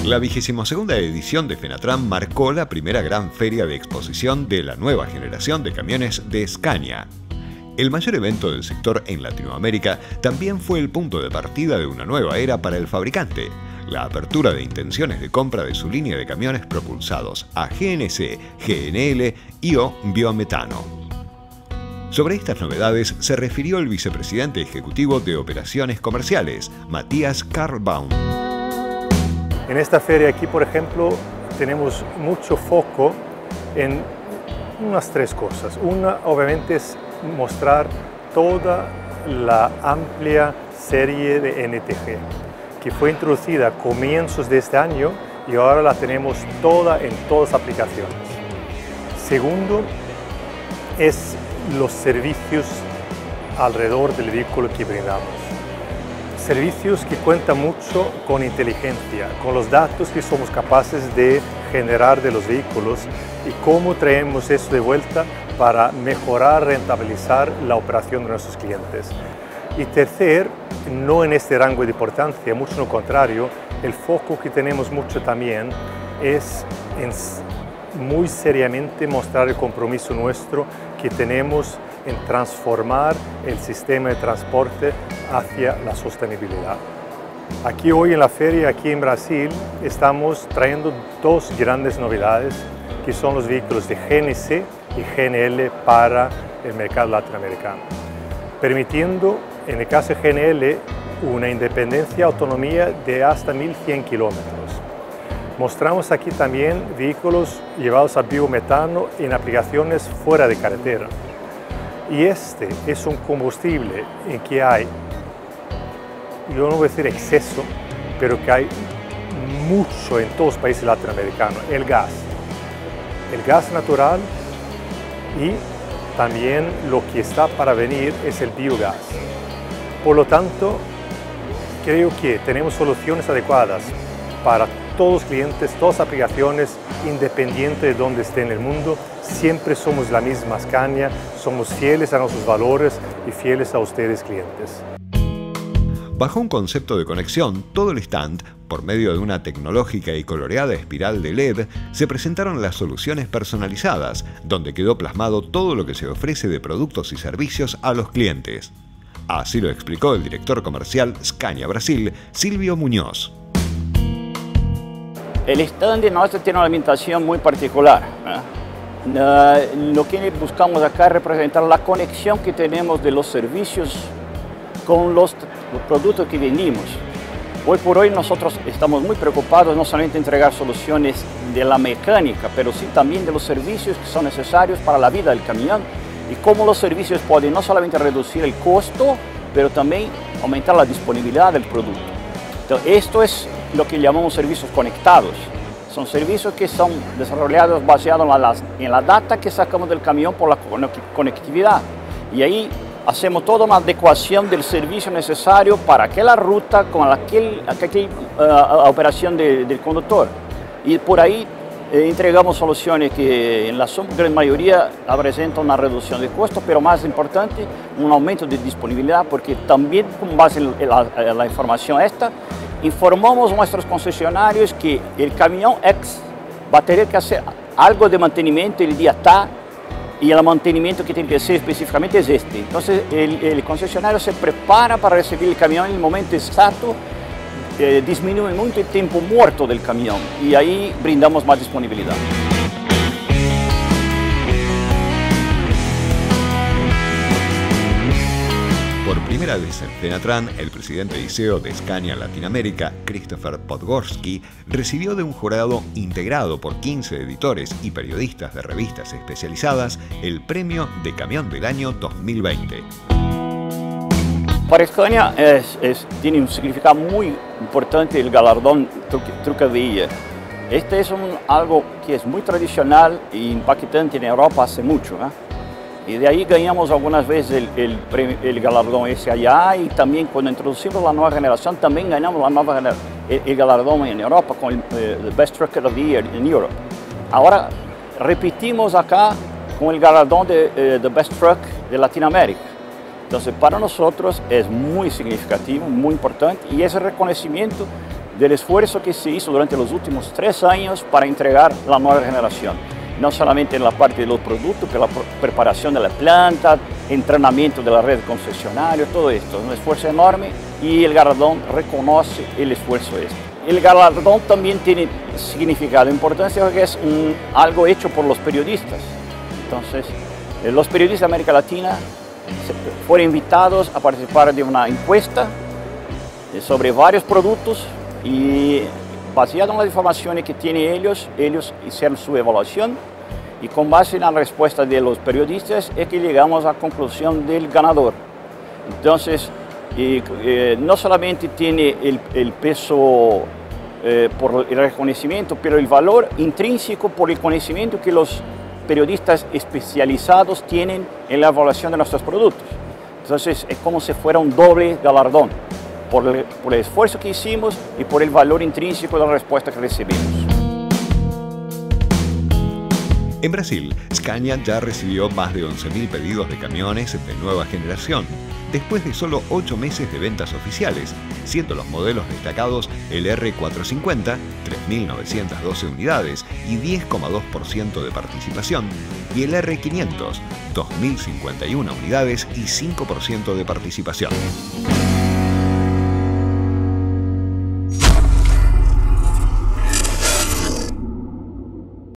La 22ª edición de Fenatran marcó la primera gran feria de exposición de la nueva generación de camiones de Scania. El mayor evento del sector en Latinoamérica también fue el punto de partida de una nueva era para el fabricante, la apertura de intenciones de compra de su línea de camiones propulsados a GNC, GNL y o biometano. Sobre estas novedades se refirió el vicepresidente ejecutivo de Operaciones Comerciales, Matías Karlbaum. En esta feria aquí, por ejemplo, tenemos mucho foco en unas tres cosas. Una, obviamente, es mostrar toda la amplia serie de NTG, que fue introducida a comienzos de este año y ahora la tenemos toda en todas las aplicaciones. Segundo, es los servicios alrededor del vehículo que brindamos. Servicios que cuentan mucho con inteligencia, con los datos que somos capaces de generar de los vehículos y cómo traemos eso de vuelta para mejorar, rentabilizar la operación de nuestros clientes. Y tercer, no en este rango de importancia, mucho lo contrario, el foco que tenemos mucho también es muy seriamente mostrar el compromiso nuestro que tenemos en transformar el sistema de transporte hacia la sostenibilidad. Aquí hoy en la feria, aquí en Brasil, estamos trayendo dos grandes novedades que son los vehículos de GNC y GNL para el mercado latinoamericano, permitiendo en el caso de GNL una independencia, autonomía de hasta 1100 kilómetros. Mostramos aquí también vehículos llevados a biometano en aplicaciones fuera de carretera. Y este es un combustible en que hay, yo no voy a decir exceso, pero que hay mucho en todos los países latinoamericanos, el gas natural y también lo que está para venir es el biogás. Por lo tanto, creo que tenemos soluciones adecuadas para todos los clientes, todas las aplicaciones, independiente de dónde esté en el mundo. Siempre somos la misma Scania, somos fieles a nuestros valores y fieles a ustedes, clientes. Bajo un concepto de conexión, todo el stand, por medio de una tecnológica y coloreada espiral de LED, se presentaron las soluciones personalizadas, donde quedó plasmado todo lo que se ofrece de productos y servicios a los clientes. Así lo explicó el director comercial Scania Brasil, Silvio Muñoz. El stand nuestro tiene una ambientación muy particular. Lo que buscamos acá es representar la conexión que tenemos de los servicios con los productos que vendimos. Hoy por hoy nosotros estamos muy preocupados no solamente en entregar soluciones de la mecánica, pero sí también de los servicios que son necesarios para la vida del camión y cómo los servicios pueden no solamente reducir el costo, pero también aumentar la disponibilidad del producto. Entonces, esto es lo que llamamos servicios conectados. Son servicios que son desarrollados basados en la data que sacamos del camión por la conectividad. Y ahí hacemos toda una adecuación del servicio necesario para aquella ruta con aquella operación del conductor. Y por ahí entregamos soluciones que en la gran mayoría presentan una reducción de costos, pero más importante, un aumento de disponibilidad, porque también con base en la información esta, informamos a nuestros concesionarios que el camión X va a tener que hacer algo de mantenimiento el día tal, y el mantenimiento que tiene que hacer específicamente es este. Entonces el concesionario se prepara para recibir el camión en el momento exacto, disminuye mucho el tiempo muerto del camión y ahí brindamos más disponibilidad. Por primera vez en Fenatran, el presidente y CEO de Scania Latinoamérica, Christopher Podgorski, recibió de un jurado integrado por 15 editores y periodistas de revistas especializadas el premio de Camión del Año 2020. Para Scania tiene un significado muy importante el galardón Trucavia. Este es algo que es muy tradicional e impactante en Europa hace mucho. Y de ahí ganhamos algunas veces el galardón ese allá y también cuando introducimos la nueva generación también ganamos el galardón en Europa con el Best Trucker of the Year en Europe. Ahora repetimos acá con el galardón de The Best Truck de Latinoamérica. Entonces para nosotros es muy significativo, muy importante y ese reconocimiento del esfuerzo que se hizo durante los últimos 3 años para entregar la nueva generación. No solamente en la parte de los productos, pero la preparación de la planta, entrenamiento de la red concesionaria, todo esto. Es un esfuerzo enorme y el galardón reconoce el esfuerzo este. El galardón también tiene significado, importancia porque es algo hecho por los periodistas. Entonces, los periodistas de América Latina fueron invitados a participar de una encuesta sobre varios productos y basado en las informaciones que tienen ellos hicieron su evaluación y con base en la respuesta de los periodistas es que llegamos a la conclusión del ganador. Entonces, no solamente tiene el peso por el reconocimiento, pero el valor intrínseco por el conocimiento que los periodistas especializados tienen en la evaluación de nuestros productos. Entonces, es como si fuera un doble galardón por el esfuerzo que hicimos y por el valor intrínseco de la respuesta que recibimos. En Brasil, Scania ya recibió más de 11.000 pedidos de camiones de nueva generación, después de solo 8 meses de ventas oficiales, siendo los modelos destacados el R450, 3.912 unidades y 10,2% de participación, y el R500, 2.051 unidades y 5% de participación.